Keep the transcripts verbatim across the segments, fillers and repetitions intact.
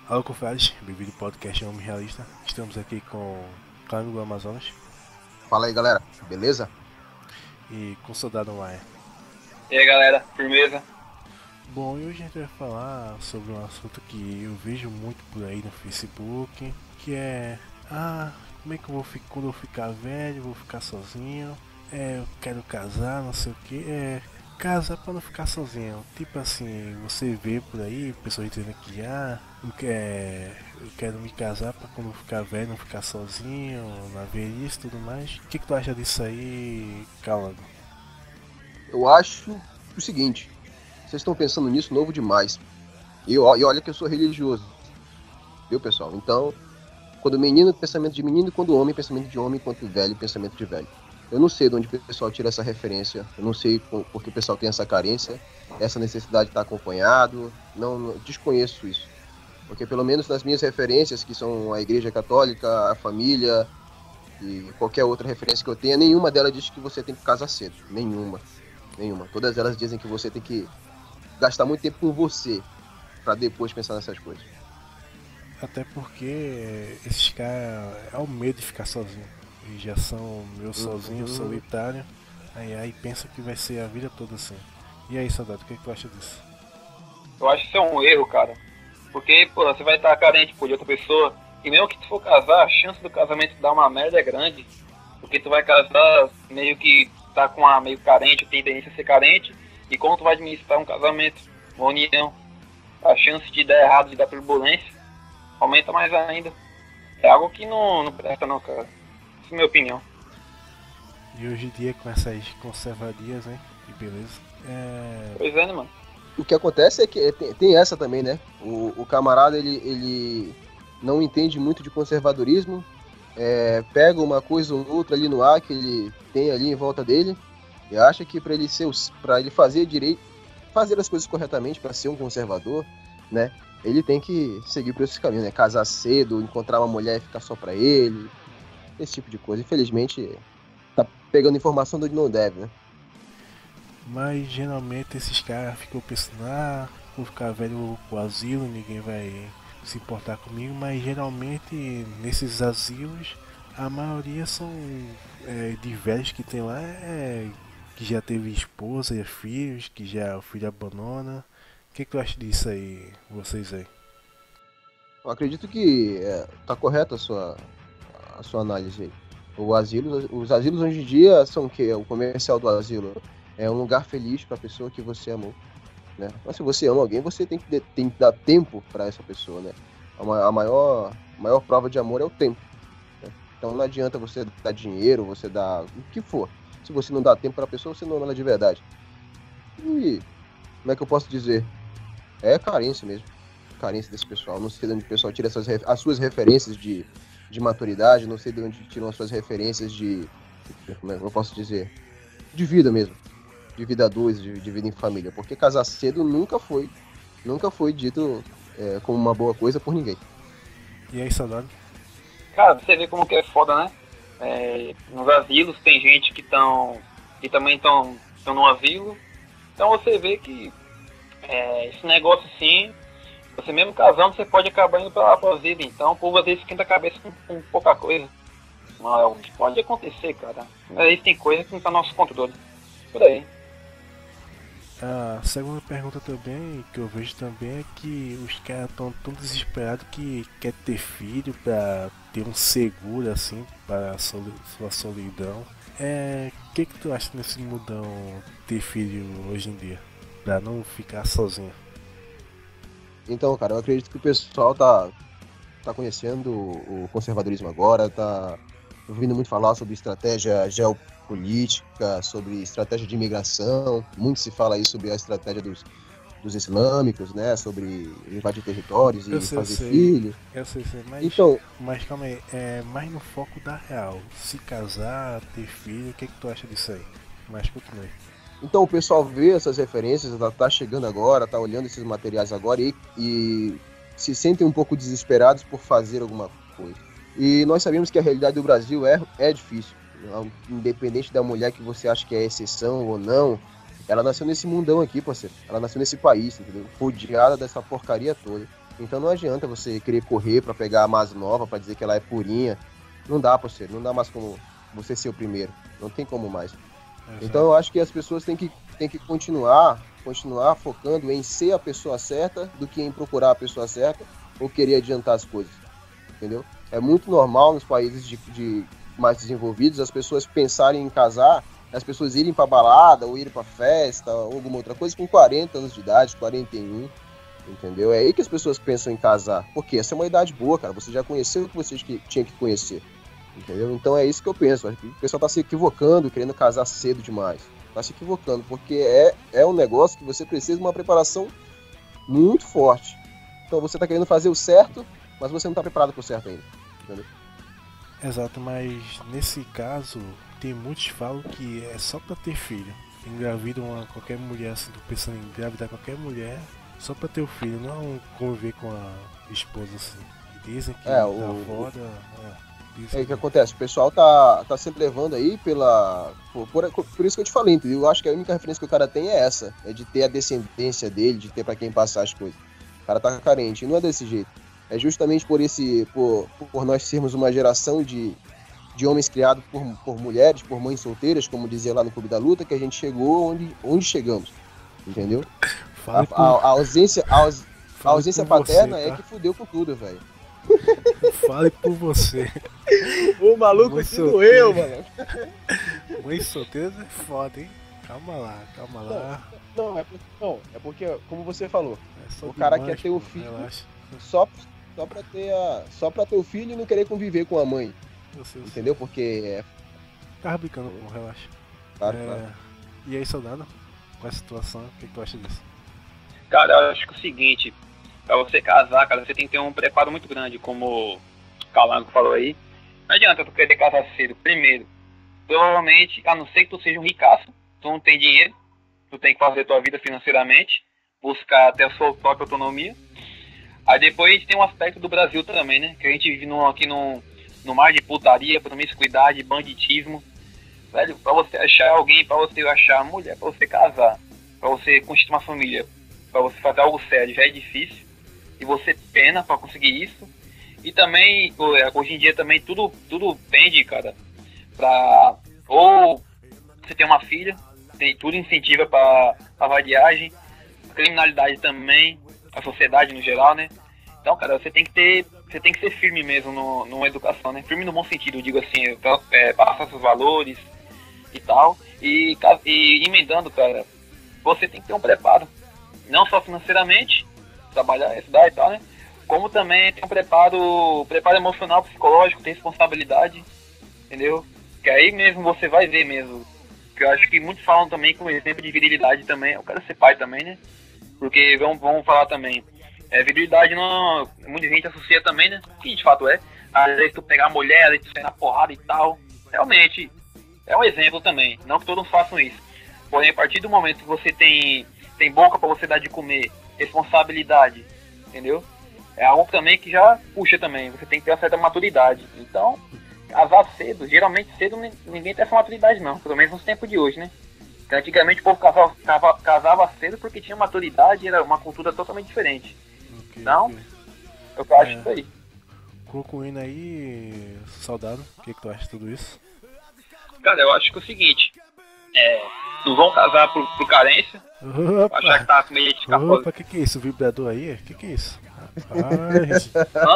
Alô, confrades, bem-vindo ao podcast Homem Realista. Estamos aqui com Cândido do Amazonas Fala aí, galera. Beleza? e com Soldado Maia. E aí, galera, firmeza? Bom, e hoje a gente vai falar sobre um assunto que eu vejo muito por aí no Facebook, que é: ah, como é que eu vou ficar quando eu ficar velho, vou ficar sozinho, é, eu quero casar, não sei o que, é, casar pra não ficar sozinho. Tipo assim, você vê por aí pessoas dizendo que ah, eu quero, eu quero me casar pra quando eu ficar velho não ficar sozinho, na velhice e tudo mais. O que, que tu acha disso aí, Calando? Eu acho o seguinte: vocês estão pensando nisso novo demais. E, e olha que eu sou religioso, viu, pessoal? Então, quando menino, pensamento de menino, e quando homem, pensamento de homem, quando velho, pensamento de velho. Eu não sei de onde o pessoal tira essa referência, eu não sei porque o pessoal tem essa carência, essa necessidade de estar acompanhado, não, não desconheço isso. Porque pelo menos nas minhas referências, que são a Igreja Católica, a família e qualquer outra referência que eu tenha, nenhuma delas diz que você tem que casar cedo. Nenhuma. Nenhuma. Todas elas dizem que você tem que gastar muito tempo com você para depois pensar nessas coisas. Até porque esses caras é o medo de ficar sozinho. Eles já são meio sozinho, Uhum. solitário. Aí, aí pensa que vai ser a vida toda assim. E aí, Saudade, o que, é que tu acha disso? Eu acho que isso é um erro, cara. Porque, pô, você vai estar carente pô, de outra pessoa. E mesmo que tu for casar, a chance do casamento dar uma merda é grande. Porque tu vai casar meio que tá com a meio carente, tem tendência a ser carente. E como tu vai administrar um casamento, uma união, a chance de dar errado, de dar turbulência, aumenta mais ainda. É algo que não, não presta não, cara. Essa é a minha opinião. E hoje em dia, com essas conservarias, né? E beleza. É. Pois é, né, mano? O que acontece é que tem, tem essa também, né? O, o camarada, ele, ele não entende muito de conservadorismo, é, pega uma coisa ou outra ali no ar que ele tem ali em volta dele e acha que para ele ser, para ele fazer direito, fazer as coisas corretamente, para ser um conservador, né? Ele tem que seguir por esse caminho, né? Casar cedo, encontrar uma mulher e ficar só para ele, esse tipo de coisa. Infelizmente, tá pegando informação de onde não deve, né? Mas geralmente esses caras ficam pensando, ah, vou ficar velho, eu vou pro asilo, ninguém vai se importar comigo, mas geralmente nesses asilos a maioria são é, de velhos que tem lá, é, que já teve esposa e filhos, que já o filho abandona. O que, que tu acha disso aí, vocês aí? Eu acredito que é, tá correta a sua, a sua análise aí. O asilo, os asilos hoje em dia são o quê? O comercial do asilo é um lugar feliz para a pessoa que você amou, né? Mas se você ama alguém, você tem que, de, tem que dar tempo para essa pessoa, né? A, ma- a maior, a maior prova de amor é o tempo, né? Então não adianta você dar dinheiro, você dar o que for. Se você não dá tempo para a pessoa, você não ama ela de verdade. E como é que eu posso dizer? É carência mesmo. Carência desse pessoal. Não sei de onde o pessoal tira essas, as suas referências de, de maturidade, não sei de onde tiram as suas referências de. Como é que eu posso dizer? De vida mesmo. De vida a dois, de, de vida em família. Porque casar cedo nunca foi. Nunca foi dito é, como uma boa coisa por ninguém. E aí, Saudade? Cara, você vê como que é foda, né? É, nos asilos tem gente que estão que também estão no asilo. Então você vê que é, esse negócio assim, você mesmo casando, você pode acabar indo pra lá pro asilo. Então o povo às vezes esquenta a cabeça com, com pouca coisa. Mas é o que pode acontecer, cara. Às vezes tem coisa que não tá no nosso controle. Por aí. A segunda pergunta também, que eu vejo também, é que os caras estão tão desesperados que quer ter filho pra ter um seguro assim para a soli- sua solidão. É, o que que tu acha nesse mudão ter filho hoje em dia? Pra não ficar sozinho. Então, cara, eu acredito que o pessoal tá, tá conhecendo o conservadorismo agora, tá ouvindo muito falar sobre estratégia geopolítica, sobre estratégia de imigração. Muito se fala aí sobre a estratégia dos, dos islâmicos, né? Sobre invadir territórios Eu e sei, eu fazer sei, filhos. eu sei, sei, mas, Então, mas calma aí, é mais no foco da real. Se casar, ter filho, o que que tu acha disso aí? Mas continue. então o pessoal vê essas referências, tá, tá chegando agora, tá olhando esses materiais agora e, e se sentem um pouco desesperados por fazer alguma coisa. E nós sabemos que a realidade do Brasil é, é difícil. Independente da mulher que você acha que é exceção ou não, ela nasceu nesse mundão aqui, parceiro. Ela nasceu nesse país, entendeu? Rodeada dessa porcaria toda. Então não adianta você querer correr pra pegar a mais nova, pra dizer que ela é purinha. Não dá, parceiro. Não dá mais como você ser o primeiro. Não tem como mais. Exato. Então eu acho que as pessoas têm que, têm que continuar, continuar focando em ser a pessoa certa do que em procurar a pessoa certa ou querer adiantar as coisas. Entendeu? É muito normal nos países de, de mais desenvolvidos as pessoas pensarem em casar, as pessoas irem pra balada ou irem pra festa ou alguma outra coisa com quarenta anos de idade, quarenta e um. Entendeu? É aí que as pessoas pensam em casar. Porque essa é uma idade boa, cara. Você já conheceu o que você tinha que conhecer. Entendeu? Então é isso que eu penso. O pessoal tá se equivocando, querendo casar cedo demais. Tá se equivocando, porque é, é um negócio que você precisa de uma preparação muito forte. Então você tá querendo fazer o certo, mas você não tá preparado pro certo ainda. Entendeu? Exato, mas nesse caso, tem muitos que falam que é só pra ter filho. Engravidam uma, qualquer mulher, assim, tô pensando em engravidar qualquer mulher só pra ter o filho, não conviver com a esposa, assim. Dizem que é, tá o... foda. É, é o que acontece, o pessoal tá, tá sempre levando aí pela. Por, por, por isso que eu te falei, entendeu? Eu acho que a única referência que o cara tem é essa, é de ter a descendência dele, de ter pra quem passar as coisas. O cara tá carente, e não é desse jeito. É justamente por esse. Por, por nós sermos uma geração de, de homens criados por, por mulheres, por mães solteiras, como dizia lá no Clube da Luta, que a gente chegou onde, onde chegamos. Entendeu? A, a, a ausência, a, aus, a ausência paterna você, tá? É que fudeu com tudo, velho. Fale por você. O maluco se doeu, mano. Mãe solteira é foda, hein? Calma lá, calma lá. Não, não, é, não, é porque, como você falou, é o cara mancha, quer ter o filho só, só, pra ter a, só pra ter o filho e não querer conviver com a mãe. Sei, entendeu? Sei. Porque é. Tava brincando, pô, relaxa. Claro, é... claro. E aí, soldado? Com a situação, o que, que tu acha disso? Cara, eu acho que é o seguinte, pra você casar, cara, você tem que ter um preparo muito grande, como o Calango falou aí. Não adianta tu querer casar cedo. Primeiro, provavelmente, a não ser que tu seja um ricaço, tu não tem dinheiro, tu tem que fazer tua vida financeiramente, buscar até a sua própria autonomia. Aí depois tem um aspecto do Brasil também, né? Que a gente vive no, aqui no, no mar de putaria, promiscuidade, banditismo. Velho, pra você achar alguém, pra você achar mulher, pra você casar, pra você constituir uma família, pra você fazer algo sério, já é difícil. E você pena pra conseguir isso. E também, hoje em dia também tudo, tudo pende, cara, pra... Ou você tem uma filha, tem, tudo incentiva pra, pra variagem, criminalidade também, a sociedade no geral, né? Então, cara, você tem que ter... Você tem que ser firme mesmo no, numa educação, né? Firme no bom sentido, eu digo assim, é, passar seus valores e tal. E, e emendando, cara, você tem que ter um preparo. Não só financeiramente, trabalhar, estudar e tal, né? Como também ter um preparo, preparo emocional, psicológico, ter responsabilidade, entendeu? Que aí mesmo você vai ver mesmo. Que eu acho que muitos falam também com exemplo de virilidade também, eu quero ser pai também, né? Porque vamos, vamos falar também, é, virilidade não, muita gente associa também, né? Que de fato é, às vezes tu pegar a mulher, às vezes tu sair na porrada e tal, realmente, é um exemplo também, não que todos façam isso. Porém, a partir do momento que você tem, tem boca pra você dar de comer, responsabilidade, entendeu? É algo também que já puxa também, você tem que ter uma certa maturidade. Então, casar cedo, geralmente cedo ninguém tem essa maturidade não, pelo menos nos tempos de hoje, né? Porque antigamente o povo casava, casava, casava cedo porque tinha maturidade, era uma cultura totalmente diferente. Okay, então, okay. Eu acho é, isso aí. Concluindo aí, soldado, o que, que tu acha de tudo isso? Cara, eu acho que é o seguinte, é, não vão casar por, por carência, opa, achar que tá com medo de ficar opa, fora. Que que é isso? O vibrador aí? O que que é isso? Rapaz.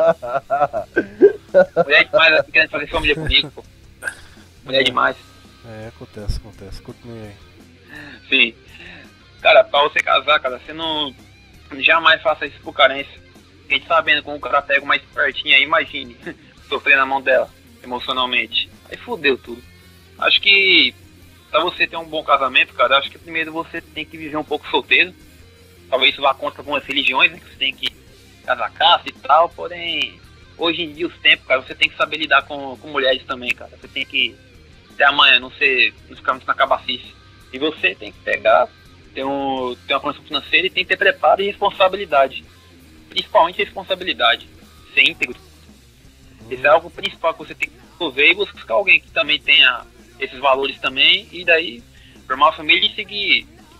Mulher demais aqui querendo fazer família comigo, pô. Mulher demais. É, acontece, acontece. Continue aí. Sim. Cara, pra você casar, cara, você não... Jamais faça isso por carência. A gente sabendo como o cara pega uma espertinha aí, imagine. Sofrer na mão dela, emocionalmente. Aí fudeu tudo. Acho que... Pra você ter um bom casamento, cara, acho que primeiro você tem que viver um pouco solteiro. Talvez isso vá contra algumas religiões, né? Que você tem que casar caça e tal, porém... Hoje em dia, os tempos, cara, você tem que saber lidar com, com mulheres também, cara. Você tem que ter amanhã, não, ser, não ficar muito na cabacice. E você tem que pegar, ter, um, ter uma condição financeira e tem que ter preparo e responsabilidade. Principalmente responsabilidade. Ser íntegro. Hum. Isso é algo principal que você tem que resolver e buscar alguém que também tenha esses valores também. E daí, formar uma família e seguir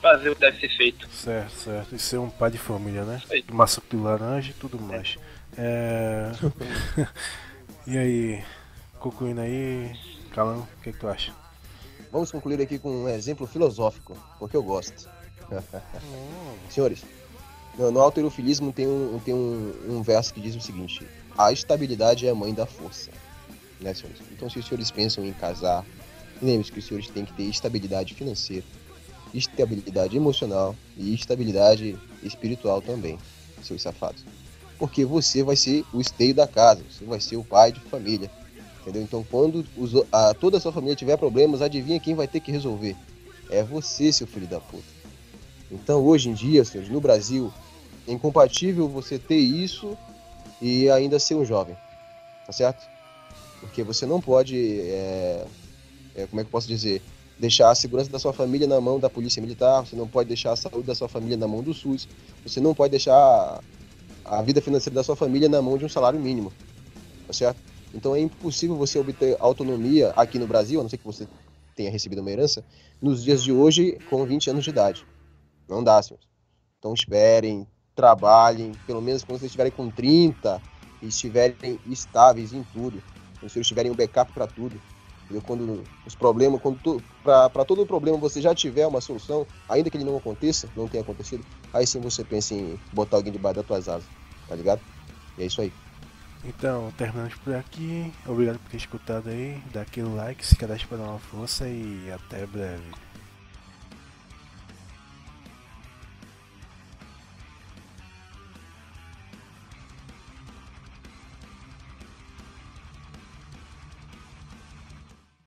fazer o que deve ser feito. Certo, certo. E ser um pai de família, né? Isso aí. Tomar suco de laranja e tudo mais. É... E aí, concluindo aí, Calão, o que, que tu acha? Vamos concluir aqui com um exemplo filosófico, porque eu gosto. Senhores, no, no alterofilismo tem, um, tem um, um verso que diz o seguinte: a estabilidade é a mãe da força. Né, senhores? Então, se os senhores pensam em casar, lembre-se que os senhores têm que ter estabilidade financeira, estabilidade emocional e estabilidade espiritual também, seus safados. Porque você vai ser o esteio da casa, você vai ser o pai de família, entendeu? Então, quando os, a, toda a sua família tiver problemas, adivinha quem vai ter que resolver? É você, seu filho da puta. Então, hoje em dia, senhores, no Brasil, é incompatível você ter isso e ainda ser um jovem, tá certo? Porque você não pode, é, é, como é que eu posso dizer, deixar a segurança da sua família na mão da polícia militar, você não pode deixar a saúde da sua família na mão do SUS, você não pode deixar a vida financeira da sua família na mão de um salário mínimo, tá certo? Então é impossível você obter autonomia aqui no Brasil, a não ser que você tenha recebido uma herança, nos dias de hoje com vinte anos de idade. Não dá, senhores. Então esperem, trabalhem, pelo menos quando vocês estiverem com trinta e estiverem estáveis em tudo, quando vocês tiverem um backup para tudo, entendeu? Quando os problemas, quando para todo o problema você já tiver uma solução, ainda que ele não aconteça, não tenha acontecido, aí sim você pensa em botar alguém debaixo das tuas asas, tá ligado? E é isso aí. Então, terminamos por aqui. Obrigado por ter escutado aí. Dá aquele like, se cadastre para dar uma força e até breve.